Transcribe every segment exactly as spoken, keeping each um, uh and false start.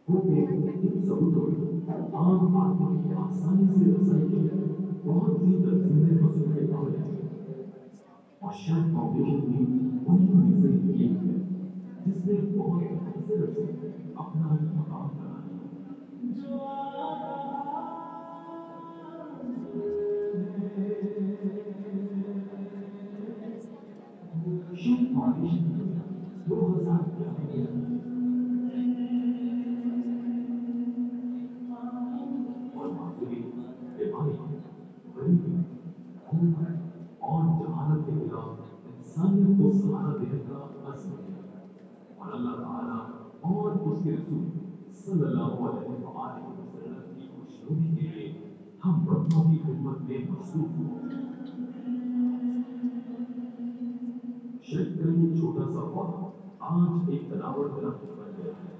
وہ ایک इन सबूतों में आम आदमी की आसानी से रसाई के लिए बहुत सी तस्वीरें मसरूफियत हो रही हैं और शायद फाउंडेशन भी उन्हीं में से एक है जिसने बहुत मुखसर से अपना मकाम बना लिया। शायद फाउंडेशन दो हजार ग्यारह में और मासूरी बीमारी गरीबी भूख और जहालत के खिलाफ इंसानियत को सहारा देने का अज़्म किया और अल्लाह ताला और उसके रसूल सल्लल्लाहु अलैहि वसल्लम की खुशनुदी के लिए हम बच्चों की खिदमत में मसरूफ हुए। शरीर का ये छोटा सा पौधा आज एक तनावर दरख्त बन गया है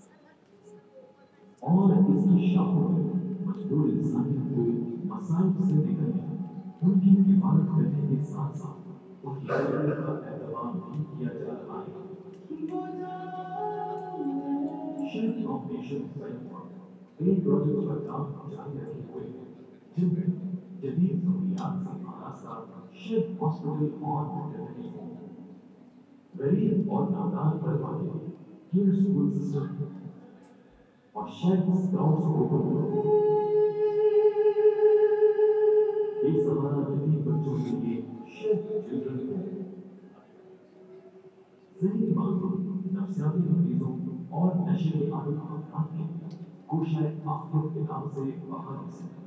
और इसकी शाखों में मजबूर इंसानियत को मसाइब से निकलने उनकी इबादत करने के साथ साथ उनकी शरीर का एहतमाम भी किया जा रहा है। शरीर फाउंडेशन कई प्रोजेक्ट पर काम जारी रखे हुए हैं जिनमें जदीद सहूलियात से आरास्ता शरीर हॉस्पिटल और वेटरनरी गरीब और नादान वर्ग के लिए केयर स्कूल सिस्टम और शायद स्काउट्स को बेसहारा यतीम बच्चों के लिए शायद चिल्ड्रन होम ज़हनी मासूम नफ्सियाती मरीजों और नशे के आदी अफराद के लिए कोशायद आखिर के नाम से बाहर हो सके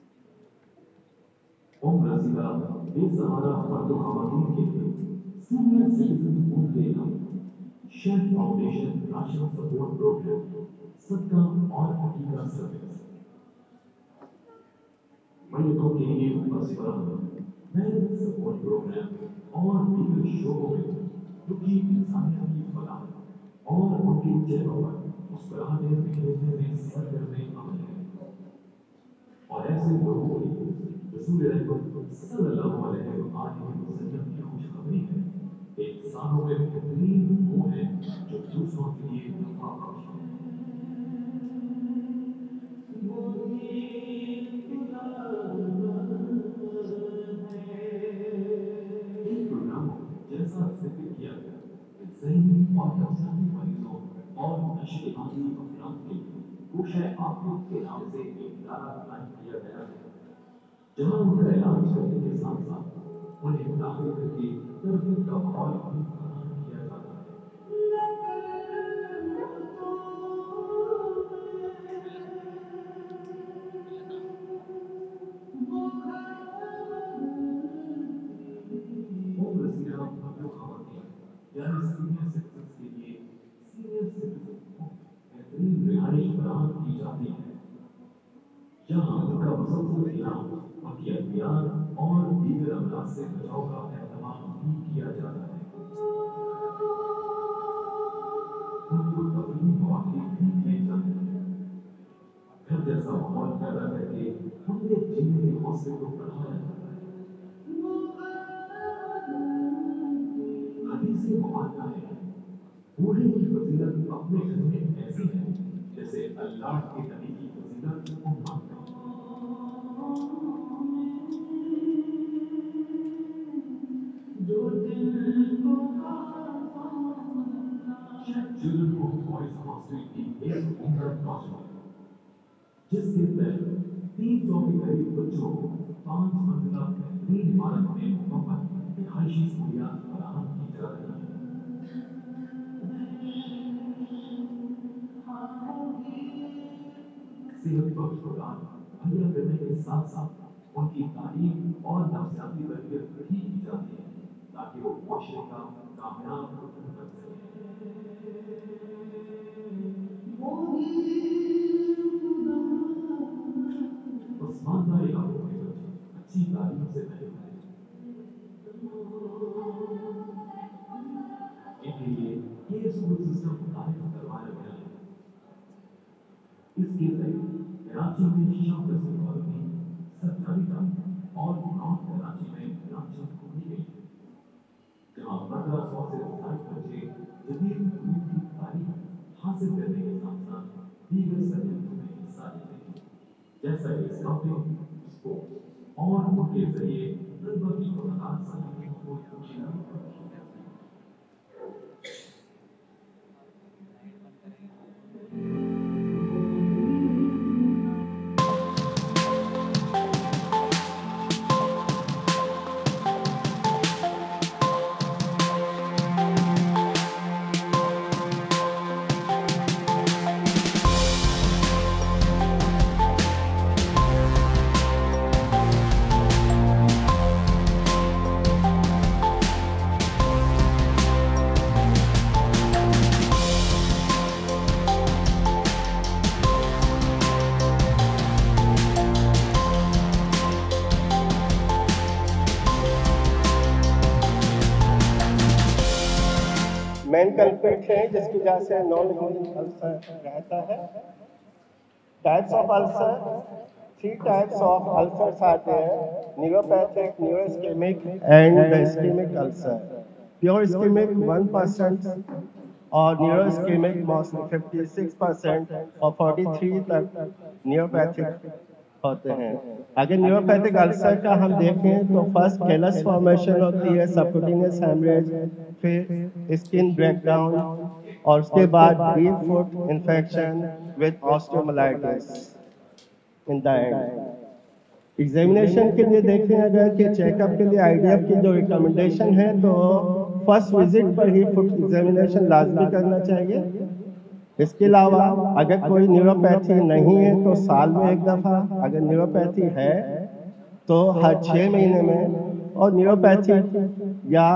उम्र रसीदा बेसहारा मर्द ख़वातीन के लिए सीनियर सिटीजन होम देना शायद फाउंडेशन राशन सपोर्ट प्रोग्राम सदका और हकीका सर्विस मयतों के लिए मशवरा मैरिज सपोर्ट प्रोग्राम और दीगर शोबों में दुखी इंसानियत की फलाह और उनके चेहरों पर मुस्कुराहटें बिखेरने में सरगर्म अमल है और ऐसे लोगों के लिए रसूल रहमत सल्लल्लाहु अलैहि वसल्लम की खुशखबरी है इंसानों में बेहतरीन वो है जो दूसरों के लिए नफा बख्श हो। इन प्रोग्रामों में जैसा जिक्र किया गया ज़हनी और नफ्सियाती मरीजों और नशे आदि अफराद के लिए कोशाए आफियत के नाम से एक इदारा कायम किया गया है जहाँ उनका इलाज करने के साथ साथ उन्हें दाखिल करके तरबियत का माहौल भी फराहम किया जाता है। उम्र रसीदा मर्दों ख़वातीन यानी सीनियर सिटीजन्स के लिए सीनियर सिटीजन को बेहतरीन रिहाइश फराहम की जाती है जहाँ उनका मुसलसल इलाज उनकी अद्वियात और दीगर अमराज से बचाव का एहतमाम भी किया जाता है। उनको तफरीही मौके भी दिए जाते हैं घर जैसा माहौल पैदा करके उनके जीने के हौसले को बढ़ाया जाता है। हदीस मुबारका है बूढ़े की फजीलत अपने घर में ऐसी है जैसे अल्लाह के नबी की फजीलत उम्मत में children of boys hostel की एक उम्र प्रोजेक्ट जिसके तहत तीन सौ के करीब बच्चों को पांच मंजिला बेहतरीन इमारत में मुकम्मल रिहायशी सहूलियात फराहम की जा रही है। सेहत बख्श प्रोग्राम मुहैया करने के साथ साथ उनकी तालीम और नफ्सियाती तरबियत भी की जाती है ताकि वो मुआशरे का कामयाब रुकन बन सके। उस्मानदार इलाकों के बच्चे अच्छी तालीम से भरे हुए हैं इनके लिए ये स्कूल सिस्टम कायम करवाया गया है। इसके तहत कराची में शामिल कॉलोनी सरकारी काम और नॉर्थ कराची में ब्रांचें खोली गई है जहाँ पंद्रह सौ से ज्यादा बच्चे जदीद की तालीम हासिल करने के साथ साथ दीगर संयंत्रों में हिस्सा लेते हैं, जैसा कि स्काउटिंग, स्पोर्ट्स और उनके जरिए तलबा की खुददार सलाहियतों को तशकील की जाती है। मेन कल्प्रिट है जिसकी वजह से नॉन लिविंग अल्सर रहता है। Types of ulcer, three types of ulcers आते हैं, neuropathic, neuroischemic and the ischemic ulcer. Pure ischemic one percent और neuroischemic mostly fifty six percent और फोर्टी थ्री तक न्यूरोपैथिक होते हैं। अगर न्यूरोपैथिक अल्सर का हम देखें तो फर्स्ट कैलस फॉर्मेशन होती है, सबक्यूटेनियस हेमरेज, फिर स्किन ब्रेकडाउन और उसके बाद deep foot infection with osteomyelitis in the end. Examination के लिए देखें अगर कि चेकअप के लिए आईडीएफ की जो रिकमेंडेशन है तो फर्स्ट विजिट पर ही फुट एग्जामिनेशन लाजमी करना चाहिए। इसके अलावा अगर कोई न्यूरोपैथी नहीं है तो साल में एक दफ़ा, अगर न्यूरोपैथी है तो हर छः महीने में, और न्यूरोपैथी या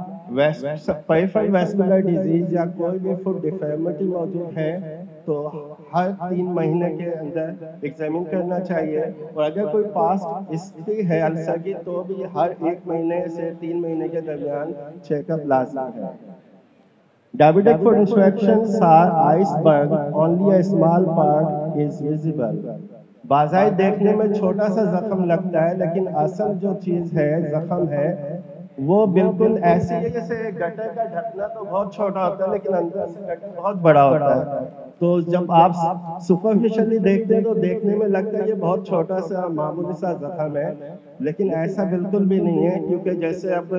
पेरिफेरल वैस्कुलर डिजीज या कोई भी फुट डिफॉर्मिटी मौजूद है तो हर तीन महीने के अंदर एग्जामिन करना चाहिए। और अगर कोई पास्ट हिस्ट्री है अल्सर की तो भी हर एक महीने से तीन महीने के दरमियान चेकअप लाजमी है। Diabetic foot infections are iceberg, only a small part is visible. बाज़ाहिर देखने में छोटा सा जख्म लगता है लेकिन असल जो चीज़ है, जख्म है, वो बिल्कुल ऐसी है जैसे गटर का ढकना तो बहुत छोटा होता है लेकिन अंदर से गटर बहुत बड़ा होता है। तो जब आप सुपरफिशियली देखते हैं तो देखने में लगता है ये बहुत छोटा सा मामूली सा जख्म है, लेकिन ऐसा बिल्कुल भी नहीं है, क्योंकि जैसे अब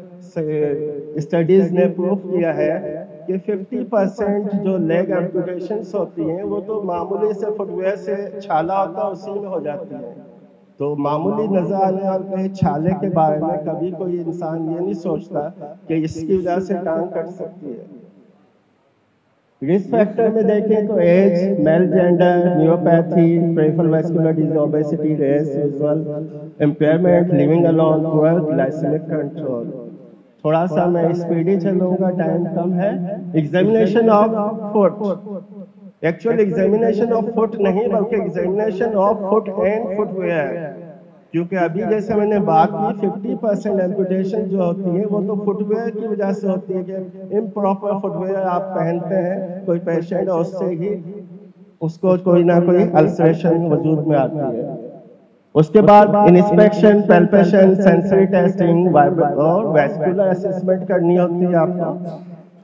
स्टडीज ने प्रूव किया है कि फिफ्टी परसेंट जो लेग एम्पुटेशंस होती हैं वो तो मामूली से फुटवेयर से छाला होता है उसी में हो जाती है। तो मामूली नजर आने वाले छाले के बारे में कभी कोई इंसान ये नहीं सोचता कि इसकी वजह से टांग कट सकती है। रिस्क फैक्टर में देखें तो age, male gender, neuropathy, peripheral vascular disease, obesity, race, visual impairment, living alone, poor glycaemic control. थोड़ा सा मैं स्पीडी चलूंगा, टाइम कम है। Examination of foot, actual examination of foot नहीं बल्कि examination of foot and footwear, क्योंकि अभी जैसे मैंने बात की फिफ्टी परसेंट एम्पुटेशन जो होती है वो तो फुटवेयर की वजह से होती है कि इम्प्रॉपर फुटवेयर आप पहनते हैं, कोई पेशेंट है उससे ही उसको कोई ना कोई अल्सरेशन वजूद में आती है। उसके बाद इंस्पेक्शन, पैल्पेशन, सेंसरी टेस्टिंग और वैस्कुलर असेसमेंट करनी होती है आपको।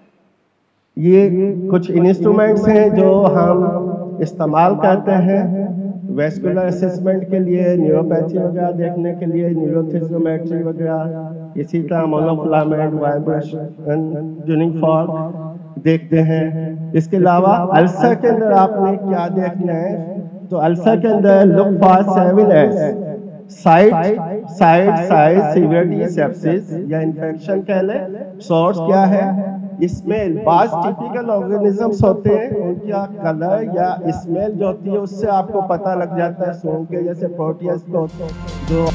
ये कुछ इंस्ट्रूमेंट्स हैं जो हम इस्तेमाल करते हैं वैस्कुलर असेसमेंट के लिए, न्यूरोपैथी वगैरह देखने के लिए, न्यूरोथियोमेट्री वगैरह, इसी तरह मोनोफिलामेंट, वाइब्रेशन, ट्यूनिंग फॉर्क देखते हैं। इसके अलावा अल्सर के अंदर आपने क्या देखना है तो अल्सर के अंदर look for seven S, site, site, size, severity, sepsis या इन्फेक्शन कह लें। सोर्स क्या है, स्मेल, बाज टिपिकल ऑर्गेनिजम्स होते हैं उनका कलर या स्मेल जो होती है उससे आपको पता लग जाता है, सूंघ के जैसे प्रोटियस को जो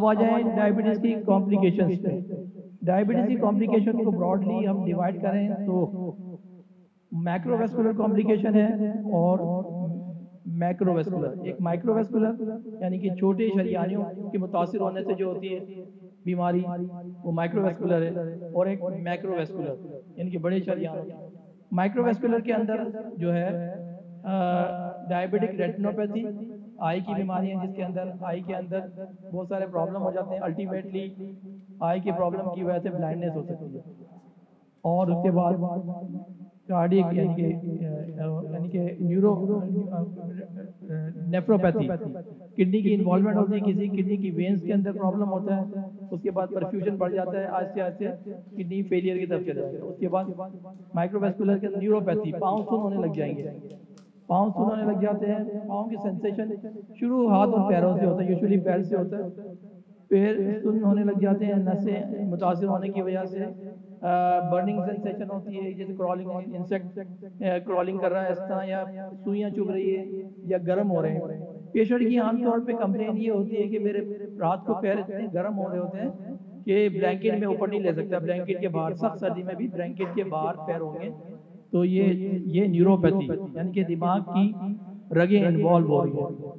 आ जाएं ڈائبٹیز کی کمپلیکیشنز پہ. ڈائبٹیز کی کمپلیکیشن کو براڈلی ہم ڈیوائڈ کریں تو مائکرو ویسکولر کمپلیکیشن ہے اور میکرو ویسکولر. ایک مائکرو ویسکولر یعنی کہ چھوٹے شریانیوں کے متاثر ہونے سے جو ہوتی ہے بیماری وہ مائکرو ویسکولر ہے, اور ایک میکرو ویسکولر یعنی کہ بڑے شریانوں. مائکرو ویسکولر کے اندر جو ہے ڈائبٹک ریٹنوپیتھی آئی کی بیماری ہے, جس کے اندر آئی کے اندر بہت سارے پرابلم ہو جاتے ہیں. الٹیمیٹلی آئی کے پرابلم کی وجہ سے بلائنڈنیس ہو سکتی ہے. اور اس کے بعد کارڈیک یعنی کہ یعنی کہ نیورو نیفروپیتھی, کڈنی کی انوالومنٹ ہوتی ہے, کسی کڈنی کی وینز کے اندر پرابلم ہوتا ہے, اس کے بعد پرفیوژن بڑھ جاتا ہے, آہستہ آہستہ کڈنی فیلئر کی طرف چلا جاتا ہے. اس کے بعد مائکرو ویسکولر کے اندر نیوروپیتھی, پاؤں سن ہونے لگ جائیں گے, پاؤں سن ہونے لگ جاتے ہیں. پاؤں کی سینسیشن شروع ہاتھ اور پیروں سے ہوتا ہے, یوزولی پیر سے ہوتا ہے. پیر سن ہونے لگ جاتے ہیں, نسیں متاثر ہونے کی وجہ سے برننگ سینسیشن ہوتی ہے, جیسے کرالنگ انسیکٹ کرالنگ کر رہا ہے اس طرح, یا سوئیاں چبھ رہی ہے یا گرم ہو رہے ہیں. پیشنٹ کی عام طور پہ کمپلین یہ ہوتی ہے کہ میرے رات کو پیر اتنے گرم ہو رہے ہوتے ہیں کہ بلینکٹ میں اوپر نہیں لے سکتا, بلینکٹ کے باہر, سخت سردی میں بھی بلینکٹ کے باہر پیر ہوں گے. تو یہ یہ نیوروپیتھی یعنی کہ دماغ کی رگیں انوالو ہو رہی ہیں.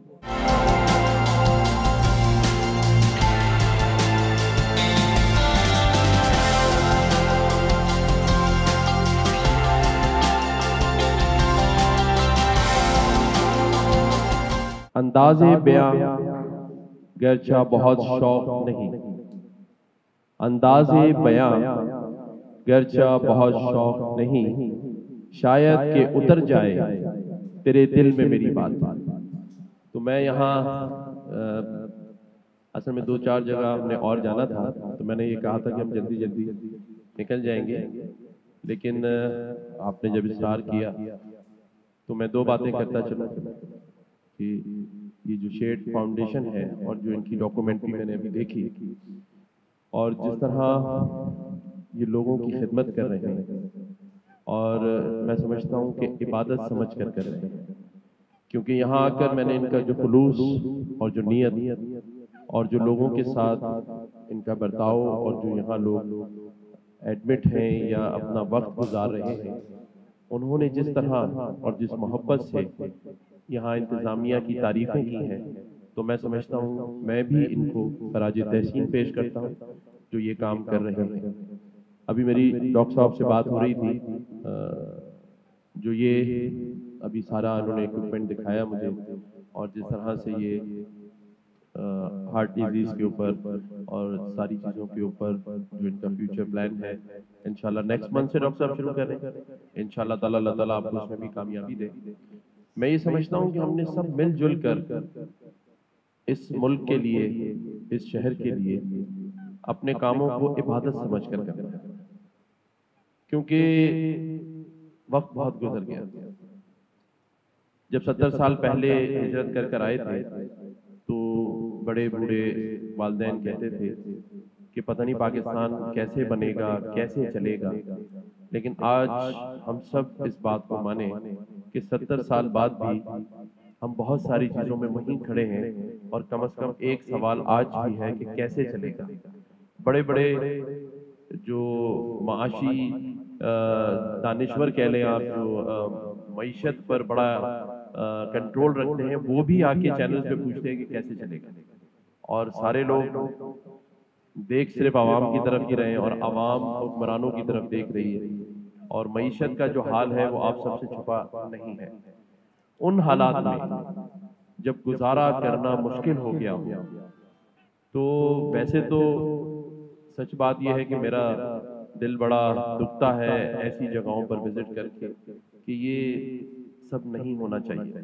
انداز بیاں گرچہ بہت شوق نہیں, انداز بیاں گرچہ بہت شوق نہیں, شاید کہ اتر جائے تیرے دل میں میری بات. تو میں یہاں اصل میں دو چار جگہ ہم نے اور جانا تھا, تو میں نے یہ کہا تھا کہ ہم جلدی جلدی نکل جائیں گے, لیکن آپ نے جب اصرار کیا تو میں دو باتیں کرتا چلوں کہ یہ جو شیڈ فاؤنڈیشن ہے اور جو ان کی ڈاکومنٹری میں نے ابھی دیکھی, اور جس طرح یہ لوگوں کی خدمت کر رہے ہیں, اور میں سمجھتا ہوں کہ عبادت سمجھ کر کر رہے ہیں, کیونکہ یہاں آ کر میں نے ان کا جو خلوص اور جو نیت اور جو لوگوں کے ساتھ ان کا برتاؤ, اور جو یہاں لوگ ایڈمٹ ہیں یا اپنا وقت گزار رہے ہیں, انہوں نے جس طرح اور جس محبت سے یہاں انتظامیہ کی تعریفیں کی ہیں, تو میں سمجھتا ہوں میں بھی ان کو خراج تحسین پیش کرتا ہوں جو یہ کام کر رہے ہیں. ابھی میری ڈاکٹر صاحب سے بات ہو رہی تھی, جو یہ ابھی سارا انہوں نے اکوپمنٹ دکھایا مجھے, اور جس طرح سے یہ ہارٹ ڈیزیز کے اوپر اور ساری چیزوں کے اوپر جو ان کا فیوچر پلان ہے, انشاءاللہ نیکسٹ منتھ سے ڈاکٹر صاحب شروع کریں, انشاءاللہ تعالی اللہ تعالیٰ آپ کو اس میں بھی کامیابی دے. میں یہ سمجھتا ہوں کہ ہم نے سب مل جل کر اس ملک کے لیے, اس شہر کے لیے اپنے کاموں کو عبادت سمجھ کر کرنا ہے, کیونکہ وقت بہت گزر گیا. جب ستر سال پہلے ہجرت کر کر آئے تھے تو بڑے بوڑھے والدین کہتے تھے کہ پتہ نہیں پاکستان کیسے بنے گا, کیسے چلے گا, لیکن آج ہم سب اس بات کو مانیں کہ ستر سال بعد بھی ہم بہت ساری چیزوں میں وہیں کھڑے ہیں, اور کم از کم ایک سوال آج بھی ہے کہ کیسے چلے گا. بڑے بڑے جو معاشی دانشور کہہ لیں آپ, جو معیشت پر بڑا کنٹرول رکھتے ہیں, وہ بھی آ کے چینل پہ پوچھتے ہیں کہ کیسے چلے گا, اور سارے لوگ دیکھ صرف عوام کی طرف ہی رہے ہیں, اور عوام حکمرانوں کی طرف دیکھ رہی ہے, اور معیشت کا جو حال ہے وہ آپ سب سے چھپا نہیں ہے. ان حالات میں جب گزارا کرنا مشکل ہو گیا ہو, تو ویسے تو سچ بات یہ ہے کہ میرا دل بڑا دکھتا ہے ایسی جگہوں پر وزٹ کر کے کہ یہ سب نہیں ہونا چاہیے.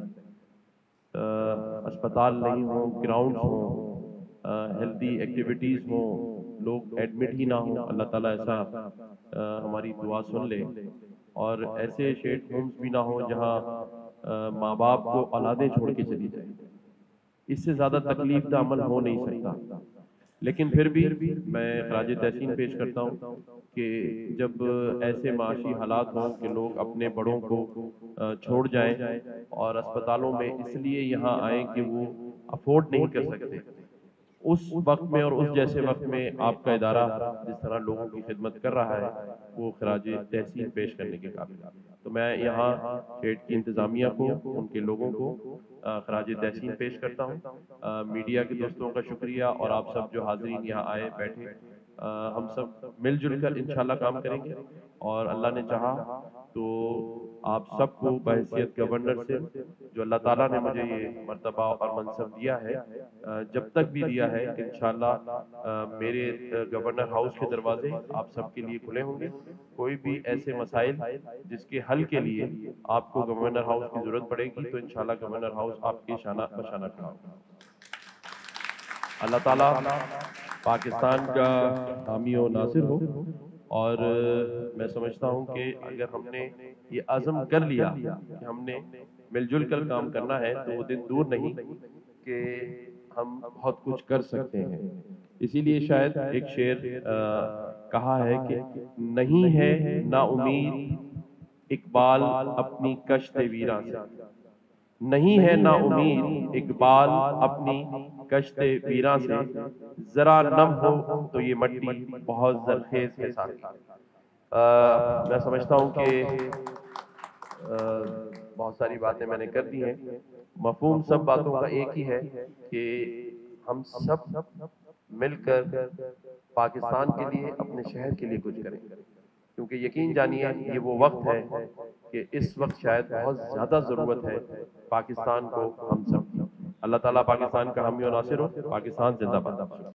اسپتال نہیں ہوں, گراؤنڈز ہوں, ہیلتھی ایکٹیویٹیز ہوں, لوگ ایڈمٹ ہی نہ ہوں. اللہ تعالیٰ ایسا ہماری دعا سن لے, اور ایسے شیڈ ہومز بھی نہ ہوں جہاں ماں باپ کو اولادیں چھوڑ کے چلی جائیں. اس سے زیادہ تکلیف دہ عمل ہو نہیں سکتا. لیکن پھر بھی میں خراج تحسین پیش کرتا ہوں کہ جب ایسے معاشی حالات ہوں کہ لوگ اپنے بڑوں کو چھوڑ جائیں اور اسپتالوں میں اس لیے یہاں آئیں کہ وہ افورڈ نہیں کر سکتے, اس وقت میں اور اس جیسے وقت میں آپ کا ادارہ جس طرح لوگوں کی خدمت کر رہا ہے وہ خراج تحسین پیش کرنے کے قابل ہے۔ تو میں یہاں کھیٹ کی انتظامیہ کو، ان کے لوگوں کو خراج تحسین پیش کرتا ہوں۔ میڈیا کے دوستوں کا شکریہ، اور آپ سب جو حاضرین یہاں آئے بیٹھے، ہم سب مل جل کر انشاءاللہ کام کریں گے، اور اللہ نے چاہا تو آپ سب کو بحیثیت گورنر سے، جو اللہ تعالیٰ نے مجھے یہ مرتبہ اور منصب دیا ہے، جب تک بھی دیا ہے، انشاءاللہ میرے گورنر ہاؤس کے دروازے آپ سب کے لیے کھلے ہوں گے۔ کوئی بھی ایسے مسائل جس کے حل کے لیے آپ کو گورنر ہاؤس کی ضرورت پڑے گی تو انشاءاللہ گورنر ہاؤس آپ کے شانہ بشانہ کھڑا ہوگا۔ اللہ تعالیٰ پاکستان کا حامی و ناصر ہو، اور میں سمجھتا ہوں کہ اگر ہم نے یہ عزم کر لیا کہ ہم نے مل جل کر کام کرنا ہے تو وہ دن دور نہیں کہ ہم بہت کچھ کر سکتے ہیں۔ اسی لیے شاید ایک شعر کہا ہے کہ نہیں ہے نا امید اقبال اپنی کشت ویراں سے، نہیں ہے نا امید اقبال اپنی کشت ویراں سے، ذرا نم ہو تو یہ مٹی بہت زرخیز کے ساتھ۔ میں سمجھتا ہوں کہ بہت ساری باتیں میں نے کر دی ہیں، مفہوم سب باتوں کا ایک ہی ہے کہ ہم سب مل کر پاکستان کے لیے، اپنے شہر کے لیے کچھ کریں، کیونکہ یقین جانیے یہ وہ وقت ہے کہ اس وقت شاید بہت زیادہ ضرورت ہے پاکستان کو ہم سب کی۔ اللہ تعالیٰ پاکستان کا حامی و ناصر ہو۔ پاکستان زندہ باد۔